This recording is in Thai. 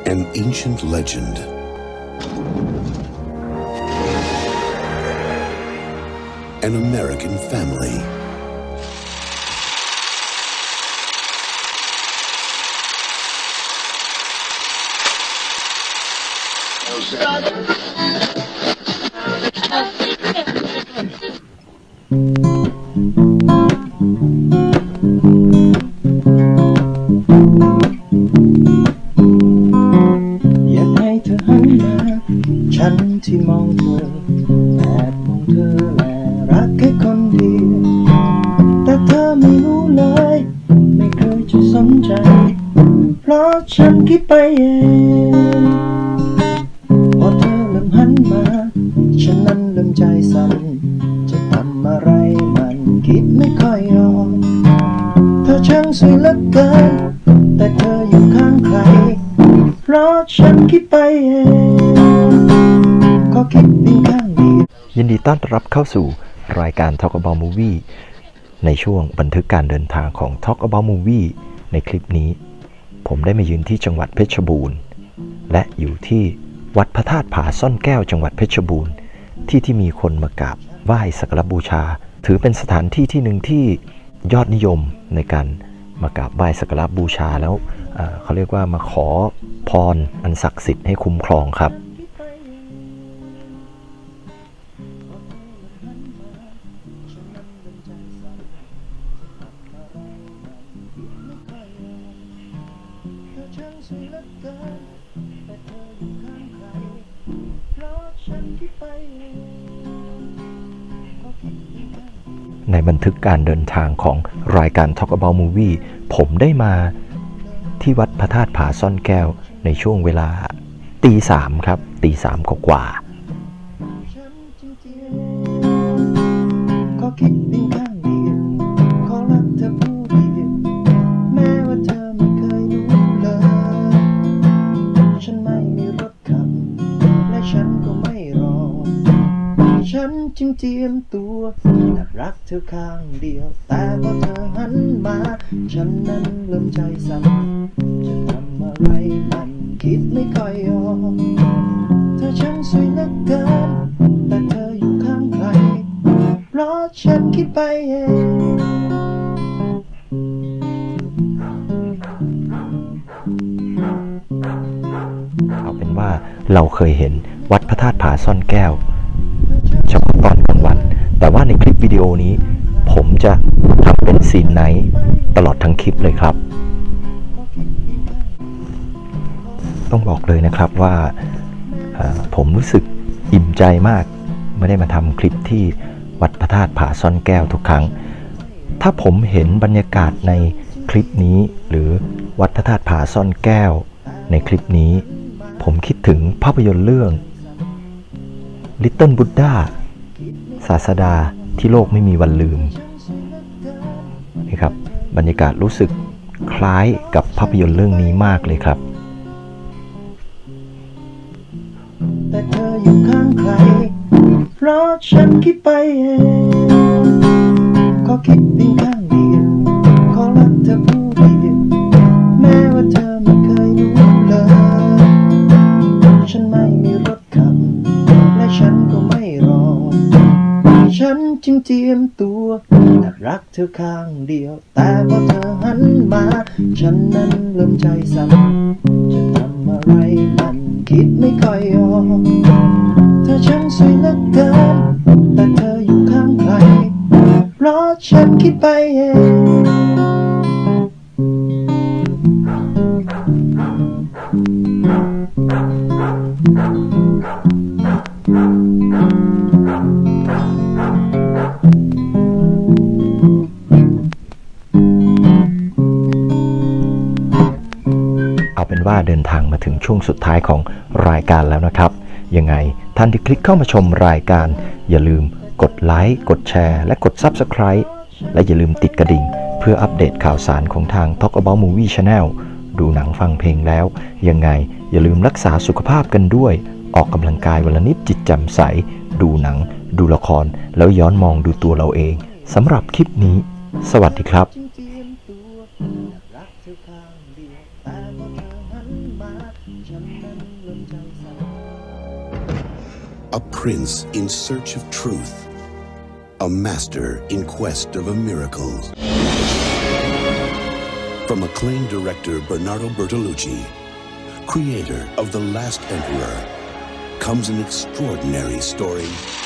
An ancient legend. An American family. ฉันที่มองเธอแอบมองเธอและรักแค่คนเดียวแต่เธอไม่รู้เลยไม่เคยจะสนใจเพราะฉันคิดไปเองพอเธอเริ่มหันมาฉันนั้นเริ่มใจสั่นจะทำอะไรมันคิดไม่ค่อยออกเธอช่างสวยเหลือเกินแต่เธออยู่ข้างใครเพราะฉันคิดไปเองยินดีต้อนรับเข้าสู่รายการ Talk About Movie ในช่วงบันทึกการเดินทางของ Talk About Movie ในคลิปนี้ผมได้มายืนที่จังหวัดเพชรบูรณ์และอยู่ที่วัดพระธาตุผาซ่อนแก้วจังหวัดเพชรบูรณ์ที่มีคนมากราบไหว้สักการะบูชาถือเป็นสถานที่ที่หนึ่งที่ยอดนิยมในการมากราบไหว้สักการะบูชาแล้วเขาเรียกว่ามาขอพรอันศักดิ์สิทธิ์ให้คุ้มครองครับในบันทึกการเดินทางของรายการ Talk About Movie ผมได้มาที่วัดพระธาตุผาซ่อนแก้วในช่วงเวลาตีสามครับตีสามกว่าฉันจึงเจียมตัวอยากรักเธอข้างเดียวแต่พอเธอหันมาฉันนั้นเริ่มใจสั่นจะทำอะไรมันคิดไม่ค่อยออกเธอช่างสวยเหลือเกินแต่เธออยู่ข้างใครเพราะฉันคิดไปเองเอาเป็นว่าเราเคยเห็นวัดพระธาตุผาซ่อนแก้วเฉพาะตอนกลางวันแต่ว่าในคลิปวิดีโอนี้ผมจะทำเป็นซีนไนท์ตลอดทั้งคลิปเลยครับต้องบอกเลยนะครับว่าผมรู้สึกอิ่มใจมากไม่ได้มาทำคลิปที่วัดพระธาตุผาซ่อนแก้วทุกครั้งถ้าผมเห็นบรรยากาศในคลิปนี้หรือวัดพระธาตุผาซ่อนแก้วในคลิปนี้ผมคิดถึงภาพยนตร์เรื่องLittle Buddha ศาสดาที่โลกไม่มีวันลืมนี่ครับบรรยากาศรู้สึกคล้ายกับภาพยนตร์เรื่องนี้มากเลยครับแต่เธออยู่ข้างใครเพราะฉันคิดไปเองก็คิดเพียงข้างเดียวขอรักเธอผู้เดียวแม้ว่าเธอไม่เคยรู้เลยฉันไม่มีรถขับและฉันก็ไม่รอฉันจึงเจียมตัวอยากรักเธอข้างเดียวแต่พอเธอหันมาฉันนั้นเริ่มใจสั่นจะทำอะไรมันคิดไม่ค่อยออกเธอช่างสวยเหลือเกินแต่เธออยู่ข้างใครเพราะฉันคิดไปเองเอาเป็นว่าเดินทางมาถึงช่วงสุดท้ายของรายการแล้วนะครับยังไงท่านที่คลิกเข้ามาชมรายการอย่าลืมกดไลค์กดแชร์และกด Subscribe และอย่าลืมติดกระดิ่งเพื่ออัปเดตข่าวสารของทาง Talk About Movie Channel ดูหนังฟังเพลงแล้วยังไงอย่าลืมรักษาสุขภาพกันด้วยออกกำลังกายวันละนิดจิตแจ่มใสดูหนังดูละครแล้วย้อนมองดูตัวเราเองสำหรับคลิปนี้สวัสดีครับ A prince in search of truth. A master in quest of a miracle. From acclaimed director Bernardo Bertolucci, creator of The Last Emperor, comes an extraordinary story